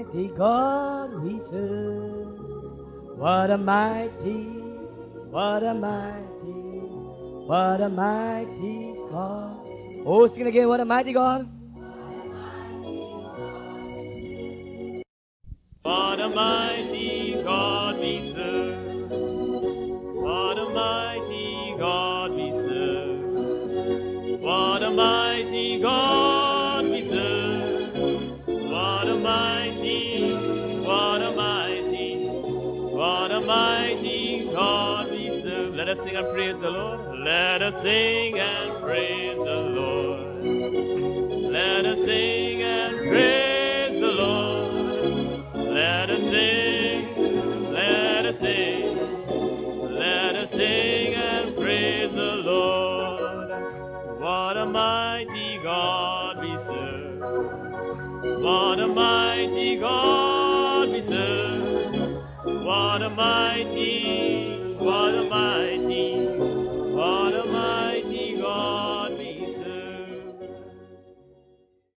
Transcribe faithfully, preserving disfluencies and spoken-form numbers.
mighty God we serve. What a mighty, what a mighty, what a mighty God. Oh, sing it again, what a mighty God. What a mighty God we serve. What a mighty God we serve. What a mighty God we serve. What a mighty, what a mighty, what a mighty God we serve. Let us sing and praise the Lord. Let us sing and praise the Lord. Let us sing and praise the Lord. Let us sing, let us sing, let us sing and praise the Lord. What a mighty God we serve. What a mighty God we serve. What a mighty, what a mighty,